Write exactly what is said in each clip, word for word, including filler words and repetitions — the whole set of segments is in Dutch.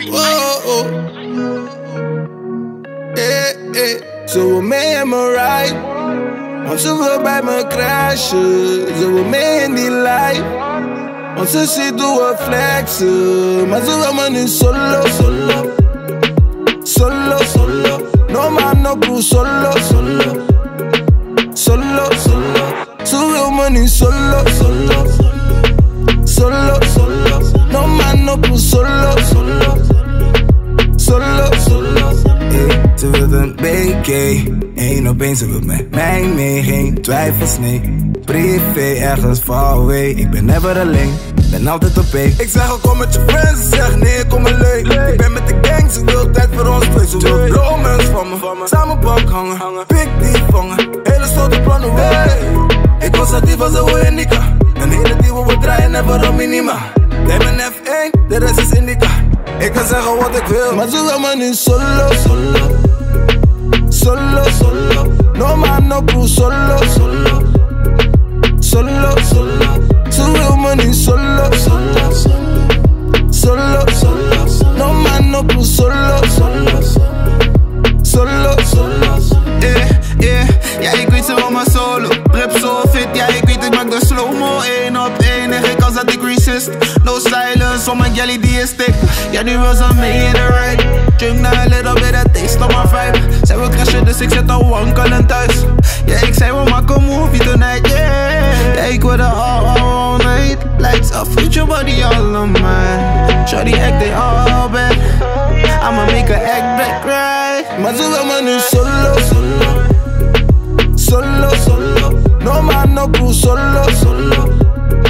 Oh, oh. Eh, eh. Ze wil mee in mijn ride, want ze wil bij me crashen. Ze wil mee in die life, want ze ziet hoe we flexen. Maar ze wil me nu solo, solo, solo, solo. No man, no crew, solo, solo, solo, solo. Ze wil me nu solo, solo, solo, solo. No man, no crew, solo, solo, solo, solo. Hey, ze wil een B K, één op één, ze wil met mij mee, geen twijfels, nee. Privé, ergens far away, ik ben never alleen, ben altijd op één. Ik zeg al kom met je friends, ze zegt nee, kom maar leuk. Ik ben met de gang, ze wil tijd voor ons twee. Ze wil bromance van me, samen bank hangen, pik die vangen, hele stoute plannen, way. Ik was actief als een indica, een hele die we draaien, never een minima. Jij bent F één, de rest is indica. Ik kan zeggen wat ik wil, maar ze wil me nu solo, solo, solo, solo. No man, no crew, solo, solo, solo, solo. Ze wil me nu solo, solo, solo, solo. No man, no crew, solo, solo, solo, solo. Yeah, yeah, ja ik weet ze wel maar solo. Rap zo fit, ja ik weet ik maak de slow-mo. één op één en geen kans dat ik resist. No silence, van mijn galley die is thick. Ja nu wil ze mee in de ride. Drink na a little bit of taste of my vibe. Zij wil crashen dus ik zit al wankelen thuis. Ja ik zei we maken movie tonight, yeah. Ja ik wil de all, all, all night. Lights off, with your body all on mine. Shorty act they all bad. I'ma make her act back right. Maar ze wil me nu solo, solo, solo, solo. No man, no crew, solo, solo,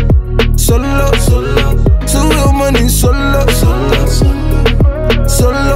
solo, solo. Ze wil me nu solo, solo, solo,